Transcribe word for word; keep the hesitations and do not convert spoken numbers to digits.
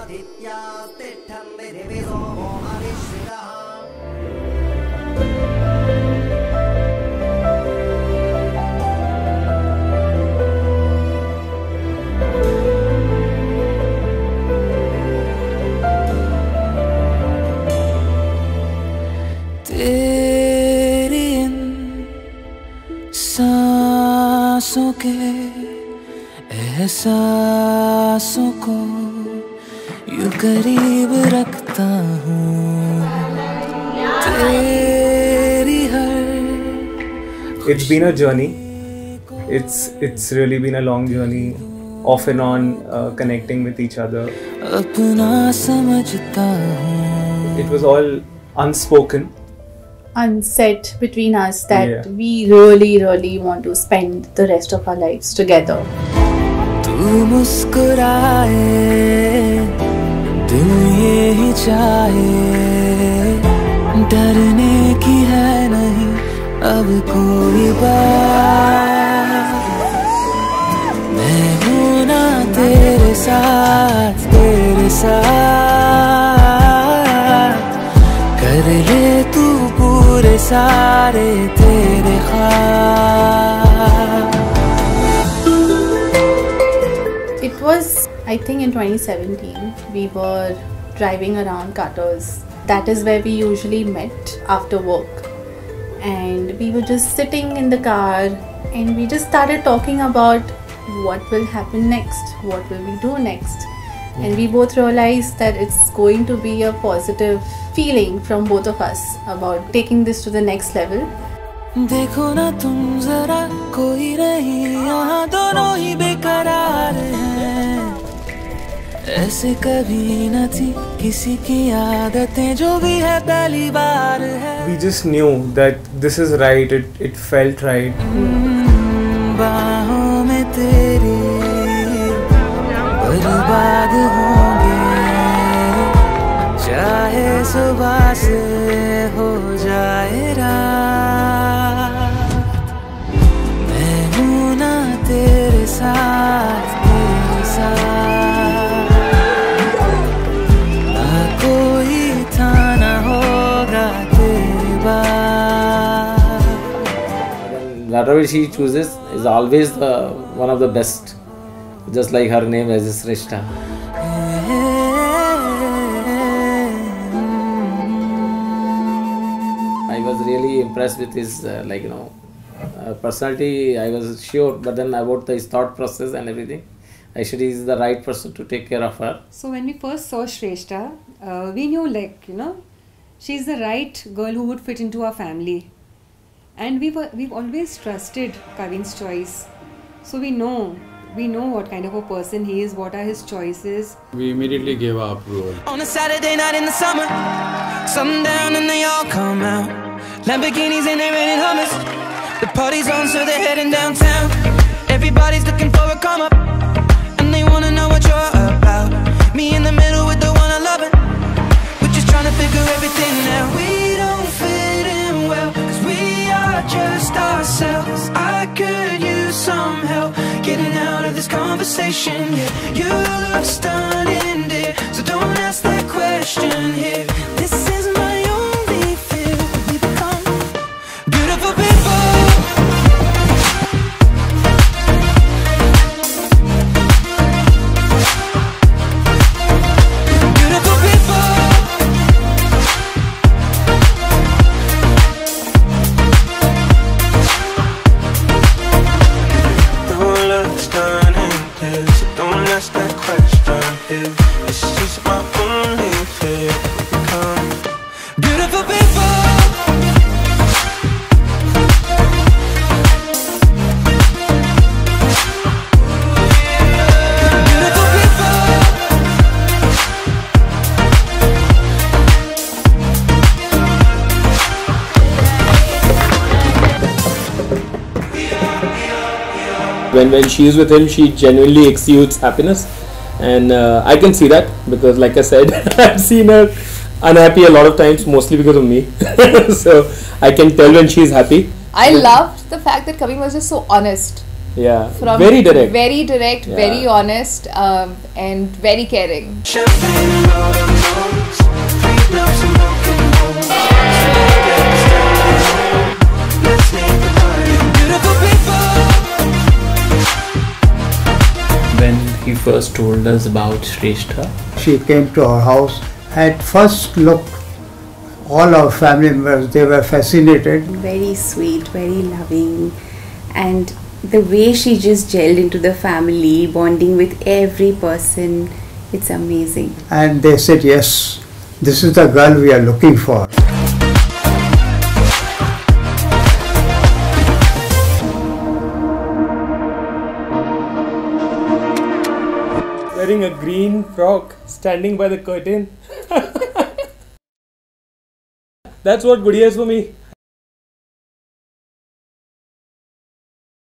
तेरी इन सांसों के एहसासों को यूं करीब रखता हूँ तेरी हर It's been a journey. It's it's really been a long journey, off and on, uh, connecting with each other. अपना समझता हूँ. It was all unspoken. Unsaid between us that yeah. we really really want to spend the rest of our lives together. तू मुस्कुराए दिल ये ही चाहे डरने की है नहीं अब कोई बात मैं हूँ ना तेरे साथ तेरे साथ कर ले तू पूरे सारे तेरे ख्वाब. It was, I think, in twenty seventeen. We were driving around Carter's. That is where we usually met after work. And we were just sitting in the car and we just started talking about what will happen next, what will we do next. And we both realized that it's going to be a positive feeling from both of us about taking this to the next level. देखो ना तुम जरा कोई नहीं यहाँ दोनों ही बेकरार हैं ऐसे कभी न थी किसी की आदतें जो भी है पहली बार है. We just knew that this is right. It it felt right. बाहों में तेरी बर्बाद होंगे चाहे सुबह से हो जाए रात मैं हूँ ना तेरे साथ तेरे साथ ना कोई था ना होगा तेरे बाद. Whatever she chooses is always the one of the best. Just like her name as Shrestha. I was really impressed with his, uh, like you know, uh, personality. I was sure, but then about his thought process and everything, actually he is the right person to take care of her. So when we first saw Shrestha, uh, we knew, like you know, she's the right girl who would fit into our family, and we were we've always trusted Kavin's choice, so we know. We know what kind of a person he is, what are his choices. We immediately gave our approval. On a Saturday night in the summer, sundown and they all come out. Lamborghinis and they're renting Hummers. The party's on, so they're heading downtown. Everybody's looking for a come up, and they wanna know what you're about. Me in the middle with the one I love it. We're just trying to figure everything out. We don't fit in well, cause we are just ourselves. I could use some help getting out of this conversation, yeah. You look stunning, dear, so don't ask that question here. This is my only fear, we become beautiful people. Beautiful people. When, when she is with him, she genuinely exudes happiness, and uh, I can see that because, like I said, I've seen her unhappy a lot of times, mostly because of me. So I can tell when she is happy. I loved the fact that Kavin was just so honest. Yeah, From very direct. Very direct, Yeah. very honest, um, and very caring. Champagne and autumn notes, three blocks and broken homes. Let's make the party beautiful people. When he first told us about Shrestha, she came to our house. At first look, all our family members, they were fascinated. Very sweet, very loving, and the way she just gelled into the family, bonding with every person, it's amazing. And they said, yes, this is the girl we are looking for. Wearing a green frock, standing by the curtain. That's what Gudiya is for me.